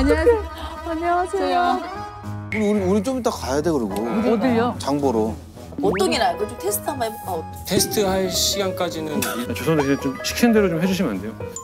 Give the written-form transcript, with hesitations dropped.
안녕하세요. 안녕하세요. 우리 좀 이따 가야 돼 그러고. 어딜요? 장보러. 어떤 게 나을까? 좀 테스트 한번 해볼까? 테스트 할 시간까지는 죄송한데 좀 시키는 대로 좀 해주시면 안 돼요?